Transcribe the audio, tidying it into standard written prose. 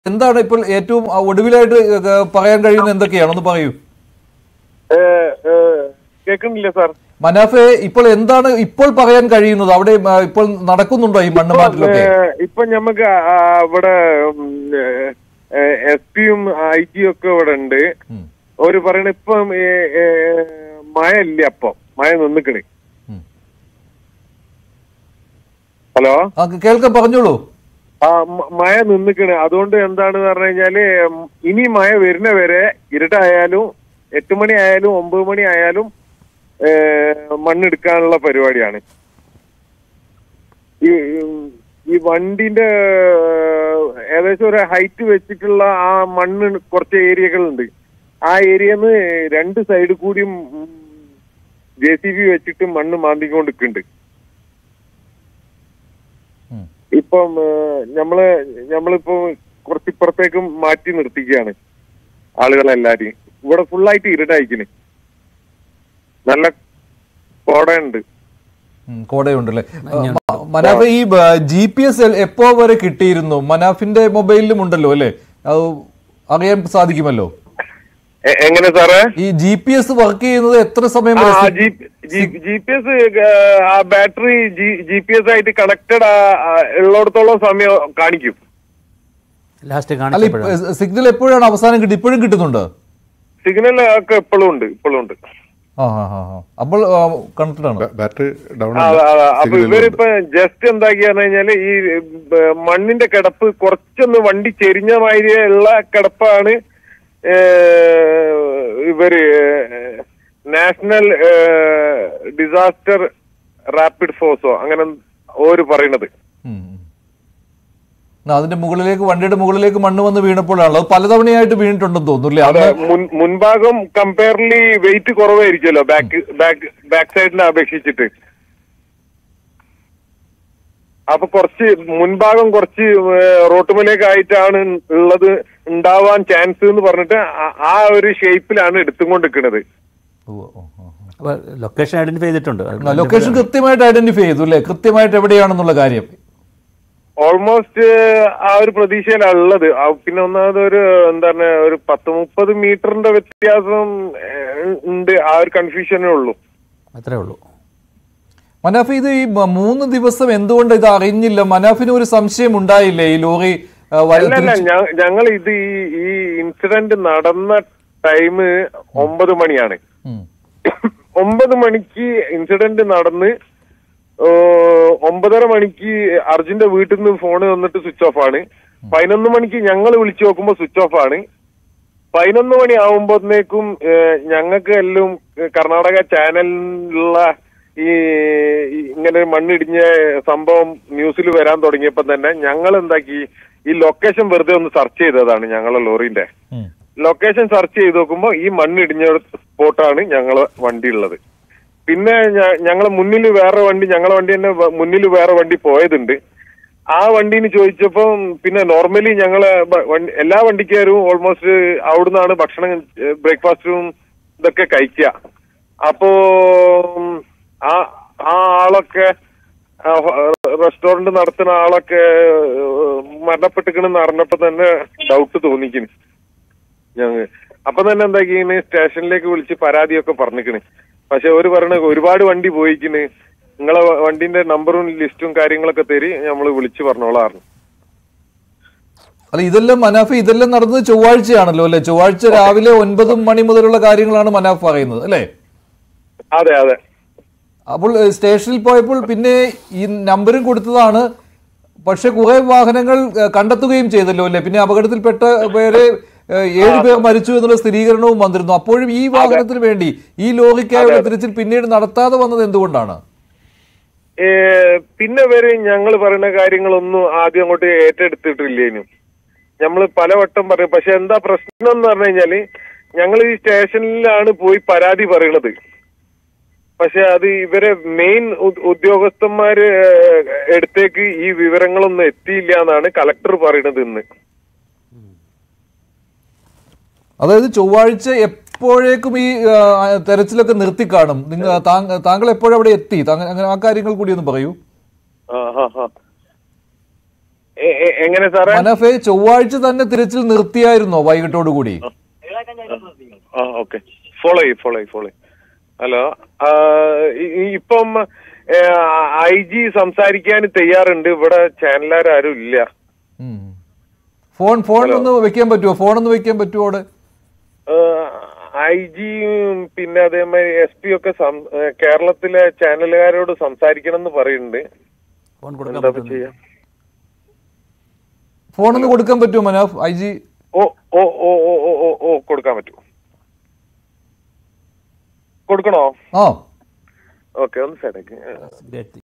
എന്താണ് ഇപ്പോൾ ഏറ്റവും ഒടുവിലായിട്ട് പറയാൻ കഴിയുന്ന എന്തൊക്കെയാണെന്ന് പറയൂ. കേൾക്കുന്നില്ല സാർ. മനാഫെ, ഇപ്പോൾ എന്താണ് ഇപ്പോൾ പറയാൻ കഴിയുന്നത്? അവിടെ ഇപ്പോൾ നടക്കുന്നുണ്ടോ ഈ മണ്ണ് മാറ്റലൊക്കെ? ഇപ്പൊ ഞമ്മക്ക് ഇവിടെ SP-യും IG ഒക്കെ ഇവിടെ ഉണ്ട്. അവര് പറയണ ഇപ്പം മഴ ഇല്ല, അപ്പം മഴ നിന്നിക്കണ്. ഹലോ, കേൾക്കാൻ പറഞ്ഞോളൂ. മഴ നിന്നിക്കണ്. അതുകൊണ്ട് എന്താണെന്ന് പറഞ്ഞു കഴിഞ്ഞാല് ഇനി മഴ വരുന്ന വരെ ഇരുട്ടായാലും 8 മണി ആയാലും 9 മണി ആയാലും മണ്ണെടുക്കാനുള്ള പരിപാടിയാണ്. ഈ വണ്ടിന്റെ ഏകദേശം ഒരു ഹൈറ്റ് വെച്ചിട്ടുള്ള ആ മണ്ണ് കുറച്ച് ഏരിയകളുണ്ട്. ആ ഏരിയന്ന് 2 സൈഡ് കൂടിയും JCB വെച്ചിട്ട് മണ്ണ് മാന്തിക്കൊണ്ടിരിക്കുന്നുണ്ട്. ഇപ്പം നമ്മളിപ്പോ കുറച്ചിപ്പുറത്തേക്കും മാറ്റി നിർത്തിക്കുകയാണ് ആളുകളെല്ലാരെയും. ഇവിടെ ഫുള്ളായിട്ട് ഇരുട്ടായിക്കണ്. നല്ല കോടയുണ്ട്. കോടയുണ്ടല്ലേ മനാഫ്? ഈ GPS എപ്പോ വരെ കിട്ടിയിരുന്നു? മനാഫിന്റെ മൊബൈലിലും ഉണ്ടല്ലോ അല്ലെ? അത് അറിയാൻ സാധിക്കുമല്ലോ. എങ്ങനെ സാറേ ഈ GPS വർക്ക് ചെയ്യുന്നത് എത്ര സമയം? GPS ആ ബാറ്ററി GPS ആയിട്ട് കണക്റ്റഡ് ഉള്ളിടത്തോളം സമയം കാണിക്കും. സിഗ്നൽ എപ്പോഴാണ് അവസാനം കിട്ടി? ഇപ്പോഴും കിട്ടുന്നുണ്ട് സിഗ്നൽ ഒക്കെ? ഇപ്പോഴും ഉണ്ട്. അപ്പോൾ കണക്റ്റഡ് ആണ് ബാറ്ററി ഡൗൺ. അപ്പൊ ഇവരിപ്പോ ജസ്റ്റ് എന്താക്കിയാന്ന് കഴിഞ്ഞാല് ഈ മണ്ണിന്റെ കിടപ്പ് കുറച്ചൊന്ന് വണ്ടി ചെരിഞ്ഞ മാതിരി ഉള്ള കിടപ്പാണ് ഇവര് നാഷണൽ ഡിസാസ്റ്റർ റാപ്പിഡ് ഫോഴ്സോ അങ്ങനെ ഓര് പറയണത്. അതിന്റെ മുകളിലേക്ക്, വണ്ടിയുടെ മുകളിലേക്ക് മണ്ണ് വന്ന് വീണപ്പോഴാണല്ലോ. പലതവണയായിട്ട് വീണിട്ടുണ്ടെന്ന് തോന്നുന്നു. അതെ, മുൻഭാഗം കമ്പയർലി വെയിറ്റ് കുറവായിരിക്കുമല്ലോ ബാക്ക് സൈഡിനെ അപേക്ഷിച്ചിട്ട്. അപ്പൊ കുറച്ച് മുൻഭാഗം കുറച്ച് റോട്ടുമലേക്കായിട്ടാണ് ഉള്ളത് ഉണ്ടാവാൻ ചാൻസ് എന്ന് പറഞ്ഞിട്ട് ആ ഒരു ഷേപ്പിലാണ് എടുത്തുകൊണ്ടിരിക്കുന്നത്. ലൊക്കേഷൻ ഐഡന്റിഫൈ ചെയ്തിട്ടുണ്ട്. ലൊക്കേഷൻ കൃത്യമായിട്ട് ഐഡന്റിഫൈ ചെയ്തു അല്ലേ? കൃത്യമായിട്ട് എവിടെയാണെന്നുള്ള കാര്യം ഓൾമോസ്റ്റ് ആ ഒരു പ്രതീക്ഷയിലാണ് ഉള്ളത്. പിന്നെ ഒന്നാമത് ഒരു എന്താണ് ഒരു 10-30 മീറ്ററിന്റെ വ്യത്യാസം ഉണ്ട്. ആ ഒരു കൺഫ്യൂഷനേ ഉള്ളൂ. അത്രേ ഉള്ളൂ. മനാഫ്, ഇത് ഈ 3 ദിവസം എന്തുകൊണ്ട് ഇത് അറിഞ്ഞില്ല? മനാഫിന് ഒരു സംശയം ഉണ്ടായില്ലേ ഈ ലോറി? ഞങ്ങൾ ഇത് ഈ ഇൻസിഡന്റ് നടന്ന ടൈം 9 മണിയാണ്. 9 മണിക്ക് ഇൻസിഡന്റ് നടന്ന് 9:30 മണിക്ക് അർജുന്റെ വീട്ടിൽ നിന്ന് ഫോണ് വന്നിട്ട് സ്വിച്ച് ഓഫ് ആണ്. 11 മണിക്ക് ഞങ്ങൾ വിളിച്ചു നോക്കുമ്പോ സ്വിച്ച് ഓഫ് ആണ്. 11 മണി ആവുമ്പോഴത്തേക്കും ഞങ്ങൾക്ക് എല്ലാം കർണാടക ചാനലിലുള്ള ഈ ഇങ്ങനെ മണ്ണിടിഞ്ഞ സംഭവം ന്യൂസിൽ വരാൻ തുടങ്ങിയപ്പോ തന്നെ ഞങ്ങൾ എന്താക്കി, ഈ ലൊക്കേഷൻ വെറുതെ ഒന്ന് സെർച്ച് ചെയ്തതാണ്. ഞങ്ങളെ ലോറിന്റെ ലൊക്കേഷൻ സെർച്ച് ചെയ്ത് നോക്കുമ്പോ ഈ മണ്ണിടിഞ്ഞ സ്പോട്ടാണ് ഞങ്ങളെ വണ്ടി ഉള്ളത്. പിന്നെ ഞങ്ങളെ മുന്നിൽ വേറെ വണ്ടി, ഞങ്ങളെ വണ്ടി തന്നെ മുന്നിൽ വേറെ വണ്ടി പോയതുണ്ട്. ആ വണ്ടീന് ചോദിച്ചപ്പോ പിന്നെ നോർമലി ഞങ്ങളെ എല്ലാ വണ്ടിക്കാരും ഓൾമോസ്റ്റ് അവിടുന്നാണ് ഭക്ഷണം, ബ്രേക്ക്ഫാസ്റ്റും ഇതൊക്കെ കഴിക്കുക. അപ്പോ ആ ആളൊക്കെ റെസ്റ്റോറന്റ് നടത്തുന്ന ആളൊക്കെ മരണപ്പെട്ടിക്കണെന്ന് അറിഞ്ഞപ്പോ തന്നെ ഡൗട്ട് തോന്നിക്കണ് ഞങ്ങൾ. അപ്പൊ തന്നെ എന്താക്കിന് സ്റ്റേഷനിലേക്ക് വിളിച്ച് പരാതിയൊക്കെ പറഞ്ഞിക്കണ്. പക്ഷെ അവര് പറയണ ഒരുപാട് വണ്ടി പോയിക്കണ്, നിങ്ങളെ വണ്ടിന്റെ നമ്പറും ലിസ്റ്റും കാര്യങ്ങളൊക്കെ തരി, നമ്മൾ വിളിച്ചു പറഞ്ഞോളായിരുന്നു. അല്ല, ഇതെല്ലാം മനാഫ്, ഇതെല്ലാം നടന്നത് ചൊവ്വാഴ്ചയാണല്ലോ അല്ലെ? ചൊവ്വാഴ്ച രാവിലെ 9 മണി മുതലുള്ള കാര്യങ്ങളാണ് മനാഫ് പറയുന്നത് അല്ലെ? അതെ അതെ. അപ്പോൾ സ്റ്റേഷനിൽ പോയപ്പോൾ പിന്നെ ഈ നമ്പരും കൊടുത്തതാണ്. പക്ഷെ കുറെ വാഹനങ്ങൾ കണ്ടെത്തുകയും ചെയ്തല്ലോ അല്ലെ? പിന്നെ അപകടത്തിൽപ്പെട്ട പേരെ 7 പേർ മരിച്ചു എന്നുള്ള സ്ഥിരീകരണവും വന്നിരുന്നു. അപ്പോഴും ഈ വാഹനത്തിന് വേണ്ടി, ഈ ലോറിക്കായുള്ള തിരച്ചിൽ പിന്നീട് നടത്താതെ വന്നത് എന്തുകൊണ്ടാണ്? പിന്നെ വരെ ഞങ്ങൾ പറയുന്ന കാര്യങ്ങളൊന്നും ആദ്യം അങ്ങോട്ട് ഏറ്റെടുത്തിട്ടില്ലേനും. നമ്മൾ പലവട്ടം പറയും. പക്ഷെ എന്താ പ്രശ്നം എന്ന് പറഞ്ഞു കഴിഞ്ഞാല്, ഞങ്ങൾ ഈ സ്റ്റേഷനിലാണ് പോയി പരാതി പറയണത്. പക്ഷെ അത് ഇവരെ മെയിൻ ഉദ്യോഗസ്ഥന്മാര് അടുത്തേക്ക് ഈ വിവരങ്ങളൊന്നും എത്തിയില്ല എന്നാണ് കളക്ടർ പറയുന്നത് ഇന്ന്. അതായത് ചൊവ്വാഴ്ച എപ്പോഴേക്കും ഈ തെരച്ചിലൊക്കെ നിർത്തിക്കാണും. താങ്കൾ എപ്പോഴവിടെ എത്തി? അങ്ങനെ ആ കാര്യങ്ങൾ കൂടി ഒന്ന് പറയൂ. എങ്ങനെ സാറേ? മനാഫെ, ചൊവ്വാഴ്ച തന്നെ തിരച്ചിൽ നിർത്തിയായിരുന്നോ വൈകിട്ടോടുകൂടി? ഓക്കെ, ഫോളോ ചെയ്യും. ഹലോ, ഇപ്പം IG സംസാരിക്കാൻ തയ്യാറുണ്ട്. ഇവിടെ ചാനലുകാരും ഇല്ല. ഫോൺ ഒന്ന് വെക്കാൻ പറ്റുമോ? വെക്കാൻ പറ്റുമോ അവിടെ? IG പിന്നെ അതേമാതിരി SP ഒക്കെ കേരളത്തിലെ ചാനലുകാരോട് സംസാരിക്കണം എന്ന് പറയുന്നുണ്ട്. എന്താ ചെയ്യാം? ഫോണൊന്ന് കൊടുക്കാൻ പറ്റുമോ മനാഫ്? IG കൊടുക്കാൻ പറ്റുമോ? കൊടുക്കണോ? ആ, ഓക്കെ, ഒന്ന് സൈഡാക്കി.